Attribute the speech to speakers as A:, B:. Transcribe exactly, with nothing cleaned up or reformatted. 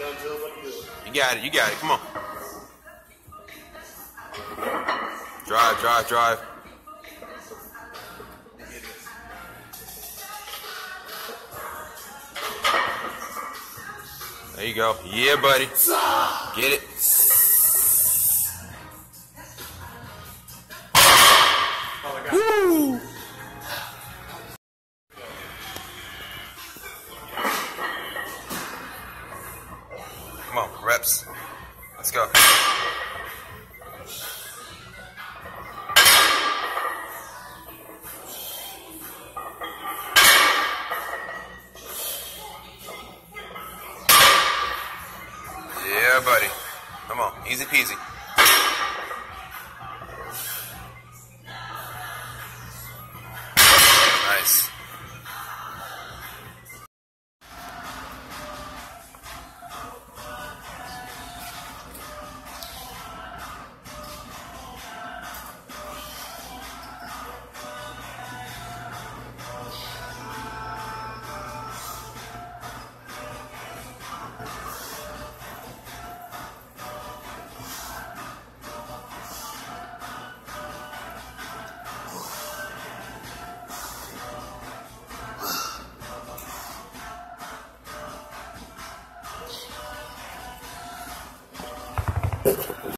A: You got it, you got it, come on. Drive, drive, drive. There you go. Yeah, buddy. Get it. Woo! Come on, reps. Let's go. Yeah, buddy. Come on, easy peasy.